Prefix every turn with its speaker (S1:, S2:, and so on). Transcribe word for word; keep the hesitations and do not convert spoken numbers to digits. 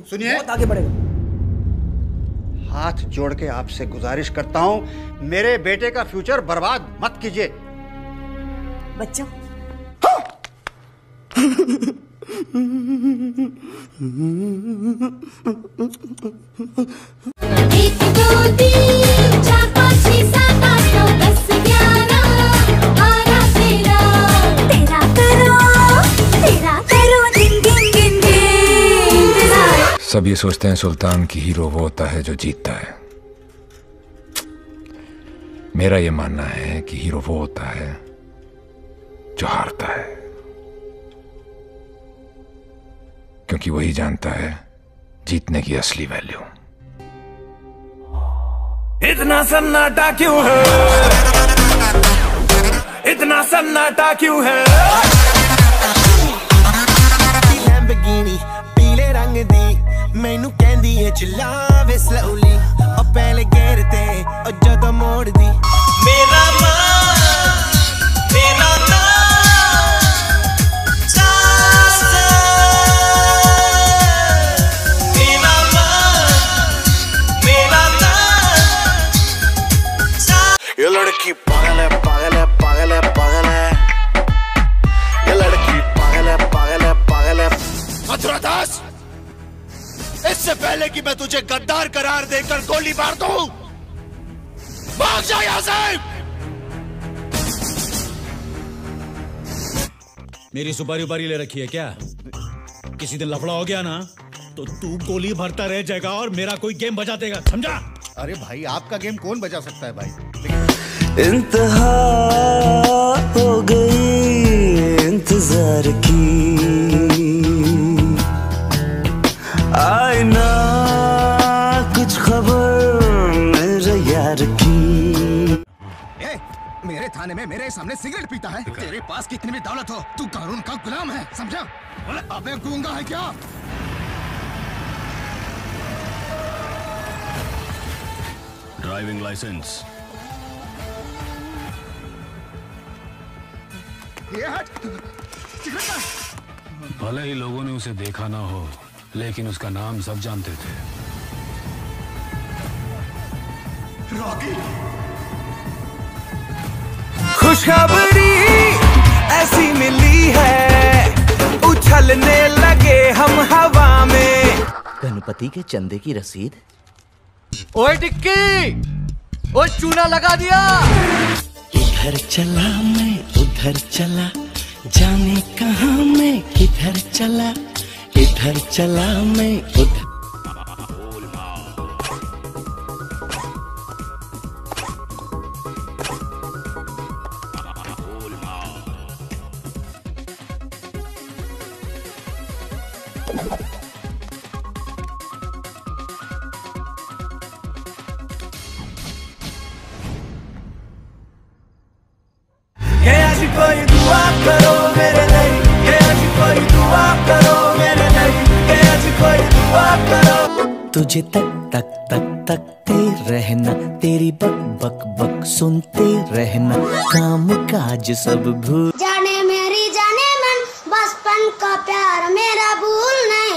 S1: सुनिए,
S2: बहुत आगे बढ़ेगा।
S1: हाथ जोड़ के आपसे गुजारिश करता हूं, मेरे बेटे का फ्यूचर बर्बाद मत कीजिए।
S2: बच्चों
S3: एक दो तीन चार पाँच छः सात आठ नौ दस ग्यारह बारह तेरह तेरा करो तेरा करो दिन दिन दिन दिन।
S4: सब ये सोचते हैं सुल्तान की हीरो वो होता है जो जीतता है। मेरा ये मानना है कि हीरो वो होता है जो हारता है, क्योंकि वही जानता है जीतने की असली वैल्यू।
S5: इतना सन्नाटा क्यों है, इतना सन्नाटा क्यों है। लैम्बोर्गिनी पीले रंग दी मैनू कहंदी है चलावे स्लोली, और पहले गेर ते और जदों मोड़ दी मेरा नाम तेरा ये लड़की पागल है पागल है पागल है पागल है, ये लड़की पागल है पागल है पागल है। मथुरा दास, इससे पहले कि मैं तुझे गद्दार करार देकर गोली मार दूं, भाग जा यहाँ से।
S6: मेरी सुपारी उपारी ले रखी है क्या? किसी दिन लफड़ा हो गया ना तो तू गोली भरता रह जाएगा और मेरा कोई गेम बजा देगा, समझा?
S7: अरे भाई, आपका गेम कौन बजा सकता है भाई?
S5: इंतहा हो गई इंतजार की, आए ना कुछ खबर मेरे यार की।
S7: ए, मेरे थाने में मेरे सामने सिगरेट पीता है? तेरे पास कितनी भी दौलत हो, तू कानून का गुलाम है, समझा? अबे गूंगा है क्या?
S8: Driving licence. भले ही लोगों ने उसे देखा ना हो, लेकिन उसका नाम सब जानते थे।
S5: रॉकी। खुशखबरी ऐसी मिली है, उछलने लगे हम हवा में।
S2: गणपति के चंदे की रसीद।
S9: ओए टिक्की, ओए चूना लगा दिया।
S5: इधर चला मैं उधर चला, जाने कहाँ मैं किधर चला, इधर चला मैं उधर। कोई दुआ करो मेरे लिए, के आज कोई दुआ करो मेरे लिए, के आज कोई दुआ करो। तुझे तक तक तक तकते रहना, तेरी बक बक बक सुनते रहना, काम काज सब भूल
S3: जाने मेरी जाने मन, बचपन का प्यार मेरा भूल नहीं।